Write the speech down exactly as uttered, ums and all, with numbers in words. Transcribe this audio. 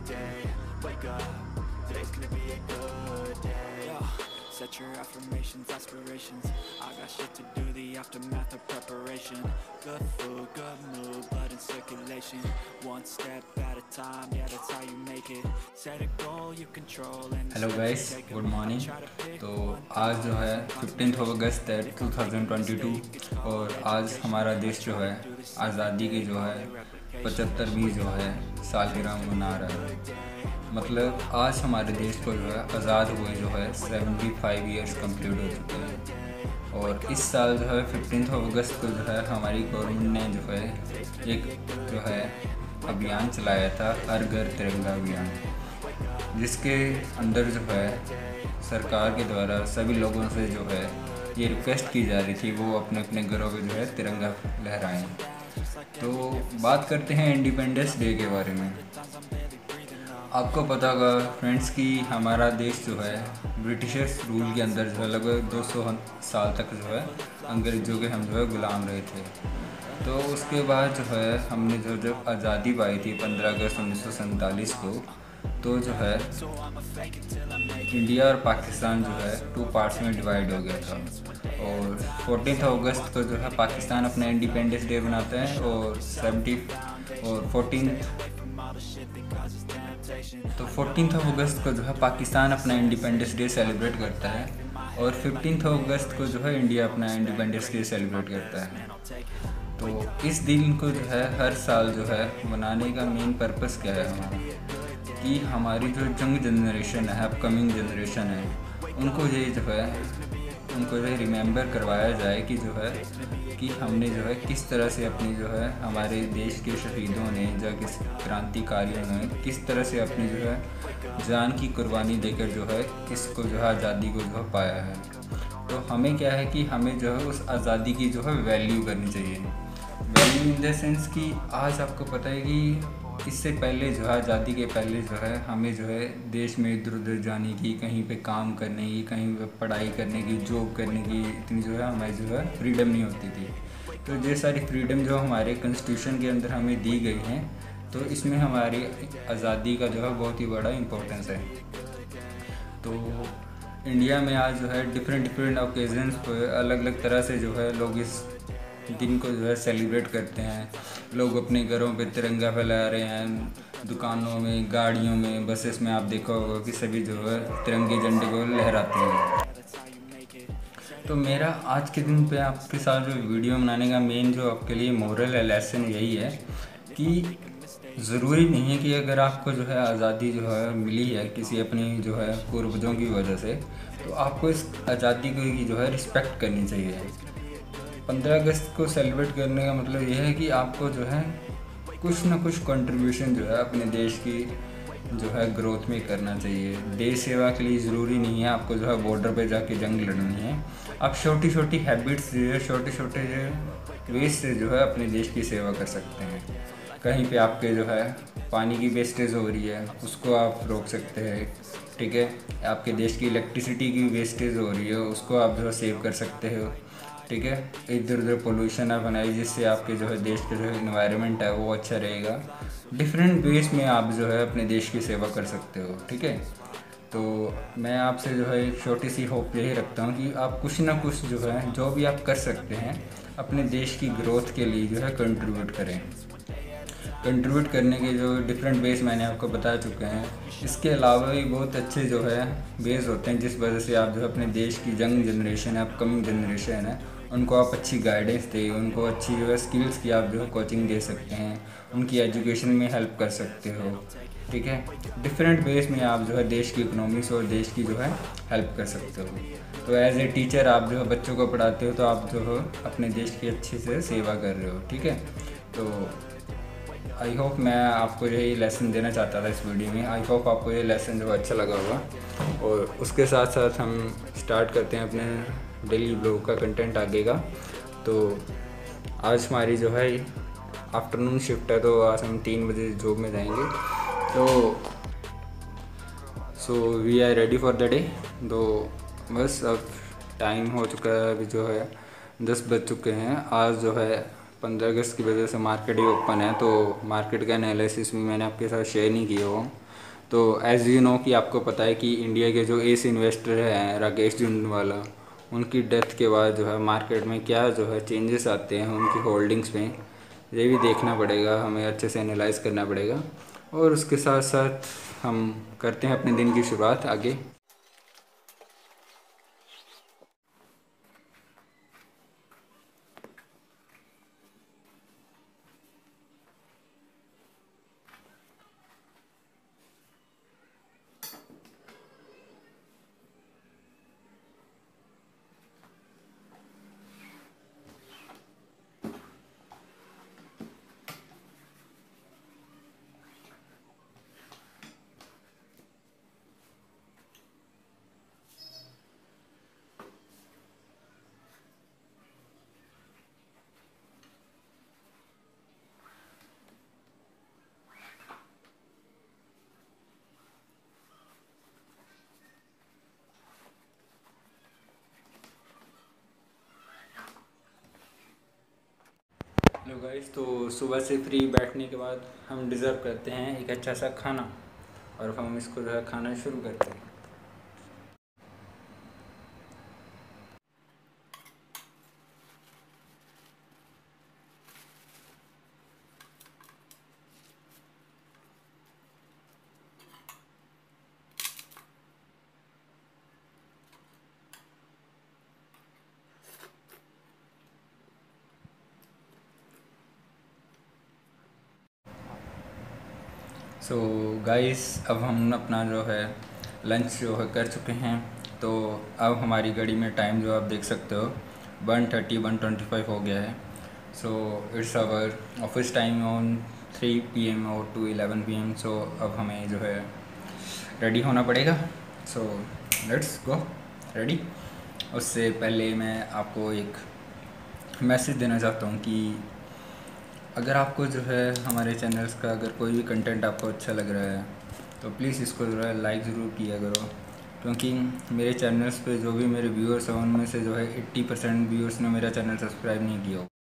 day. Wake up, today's gonna be a good day. Yo, set your affirmations, aspirations. I got shit to do, the aftermath of preparation. Good food, good mood, blood in circulation. One step at a time, yeah, that's how you make it. Set a goal you control and hello guys, good morning. तो आज जो है fifteenth of अगस्त है two thousand twenty two और आज हमारा देश जो है आज़ादी की जो है पचहत्तरवीं जो है सालगिरह मना रहा है। मतलब आज हमारे देश को जो है आज़ाद हुए जो है सेवेंटी फाइव ईयर्स कंप्लीट हो चुके हैं। और इस साल जो है फिफ्टींथ ऑफ अगस्त को जो है हमारी गवर्नमेंट ने जो है एक जो है अभियान चलाया था, हर घर तिरंगा अभियान, जिसके अंदर जो है सरकार के द्वारा सभी लोगों से जो है ये रिक्वेस्ट की जा रही थी वो अपने अपने घरों पे जो है तिरंगा लहराएं। तो बात करते हैं इंडिपेंडेंस डे के बारे में। आपको पता होगा फ्रेंड्स कि हमारा देश जो है ब्रिटिशर्स रूल के अंदर जो है लगभग दो सौ साल तक जो है अंग्रेज़ों के हम जो है गुलाम रहे थे। तो उसके बाद जो है हमने जो जब आज़ादी पाई थी पंद्रह अगस्त उन्नीस सौ सैंतालीस को, तो जो है इंडिया और पाकिस्तान जो है टू पार्ट्स में डिवाइड हो गया था। और फोर्टीन अगस्त को जो है पाकिस्तान अपना इंडिपेंडेंस डे मनाता है और सेवेंटी और फोर्टीन तो फोर्टीन अगस्त को जो है पाकिस्तान अपना इंडिपेंडेंस डे सेलिब्रेट करता है और फिफ्टीन अगस्त को जो है इंडिया अपना इंडिपेंडेंस डे सेलिब्रेट करता है। तो इस दिन को जो है हर साल जो है मनाने का मेन पर्पस क्या है हमारा, कि हमारी जो यंग जनरेशन है, अपकमिंग जनरेशन है, उनको ये जो है उनको जो है रिमेंबर करवाया जाए कि जो है कि हमने जो है किस तरह से अपनी जो है हमारे देश के शहीदों ने या किस क्रांतिकारियों ने किस तरह से अपनी जो है जान की कुर्बानी देकर जो है इसको जो है आज़ादी को जो है पाया है। तो हमें क्या है कि हमें जो है उस आज़ादी की जो है वैल्यू करनी चाहिए। वैल्यू इन द सेंस कि आज आपको पता है कि इससे पहले जो है आज़ादी के पहले जो है हमें जो है देश में इधर उधर जाने की, कहीं पे काम करने की, कहीं पे पढ़ाई करने की, जॉब करने की इतनी जो है हमारी जो है फ्रीडम नहीं होती थी। तो ये सारी फ्रीडम जो हमारे कॉन्स्टिट्यूशन के अंदर हमें दी गई हैं, तो इसमें हमारी आज़ादी का जो है बहुत ही बड़ा इम्पोर्टेंस है। तो इंडिया में आज जो है डिफरेंट डिफरेंट ओकेजन्स पर अलग अलग तरह से जो है लोग इस दिन को जो है सेलिब्रेट करते हैं। लोग अपने घरों पे तिरंगा फैला रहे हैं, दुकानों में, गाड़ियों में, बसेस में आप देखा होगा कि सभी जो है तिरंगे झंडे को लहराते हैं। तो मेरा आज के दिन पे आपके साथ जो वीडियो बनाने का मेन जो आपके लिए मोरल लेसन यही है कि ज़रूरी नहीं है कि अगर आपको जो है आज़ादी जो है मिली है किसी अपनी जो है पूर्वजों की वजह से, तो आपको इस आज़ादी की जो है रिस्पेक्ट करनी चाहिए। पंद्रह अगस्त को सेलिब्रेट करने का मतलब यह है कि आपको जो है कुछ ना कुछ कंट्रीब्यूशन जो है अपने देश की जो है ग्रोथ में करना चाहिए। देश सेवा के लिए ज़रूरी नहीं है आपको जो है बॉर्डर पे जाके जंग लड़नी है। आप छोटी छोटी हैबिट्स जो है छोटे छोटे जो वेज से जो है अपने देश की सेवा कर सकते हैं। कहीं पे आपके जो है पानी की वेस्टेज हो रही है उसको आप रोक सकते हैं, ठीक है। आपके देश की इलेक्ट्रिसिटी की वेस्टेज हो रही है उसको आप जो है सेव कर सकते हो, ठीक है। इधर उधर पोल्यूशन ना बनाए जिससे आपके जो है देश के जो है इन्वायरमेंट है वो अच्छा रहेगा। डिफरेंट वेज में आप जो है अपने देश की सेवा कर सकते हो, ठीक है। तो मैं आपसे जो है एक छोटी सी होप यही रखता हूँ कि आप कुछ ना कुछ जो है जो भी आप कर सकते हैं अपने देश की ग्रोथ के लिए जो है कंट्रीब्यूट करें। कंट्रीब्यूट करने के जो डिफरेंट वेज मैंने आपको बता चुके हैं। इसके अलावा भी बहुत अच्छे जो है वेज होते हैं जिस वजह से आप जो है अपने देश की यंग जनरेशन है, अपकमिंग जनरेशन है, उनको आप अच्छी गाइडेंस दें, उनको अच्छी जो है स्किल्स की आप जो है कोचिंग दे सकते हैं, उनकी एजुकेशन में हेल्प कर सकते हो, ठीक है। डिफरेंट वेज में आप जो है देश की इकोनॉमिक्स और देश की जो है हेल्प कर सकते हो। तो एज ए टीचर आप जो है बच्चों को पढ़ाते हो तो आप जो हो अपने देश की अच्छे से सेवा कर रहे हो, ठीक है। तो आई होप मैं आपको यही लेसन देना चाहता था इस वीडियो में। आई होप आपको ये लेसन जो अच्छा लगा होगा। और उसके साथ साथ हम स्टार्ट करते हैं अपने डेली ब्लॉग का कंटेंट आगे का। तो आज हमारी जो है आफ्टरनून शिफ्ट है तो आज हम तीन बजे जॉब में जाएंगे। तो so we are ready for the day. तो बस अब टाइम हो चुका है, अभी जो है दस बज चुके हैं। आज जो है पंद्रह अगस्त की वजह से मार्केट ही ओपन है तो मार्केट का एनालिसिस भी मैंने आपके साथ शेयर नहीं किया हो। तो एज़ यू नो कि आपको पता है कि इंडिया के जो एस इन्वेस्टर हैं राकेश झुनझुनवाला, उनकी डेथ के बाद जो है मार्केट में क्या जो है चेंजेस आते हैं उनकी होल्डिंग्स में, ये भी देखना पड़ेगा, हमें अच्छे से एनालाइज करना पड़ेगा। और उसके साथ साथ हम करते हैं अपने दिन की शुरुआत आगे। हेलो गाइस, तो सुबह से फ्री बैठने के बाद हम डिज़र्व करते हैं एक अच्छा सा खाना, और हम इसको जो है खाना शुरू करते हैं। सो गाइस, अब हम अपना जो है लंच जो है कर चुके हैं। तो अब हमारी घड़ी में टाइम जो आप देख सकते हो one thirty one twenty five हो गया है। So it's our office time on three P M और to eleven P M. So अब हमें जो है रेडी होना पड़ेगा। So let's go ready. उससे पहले मैं आपको एक मैसेज देना चाहता हूँ कि अगर आपको जो है हमारे चैनल्स का अगर कोई भी कंटेंट आपको अच्छा लग रहा है तो प्लीज़ इसको जो है लाइक ज़रूर किया करो, क्योंकि मेरे चैनल्स पे जो भी मेरे व्यूअर्स हैं उनमें से जो है एट्टी परसेंट व्यूअर्स ने मेरा चैनल सब्सक्राइब नहीं किया हो।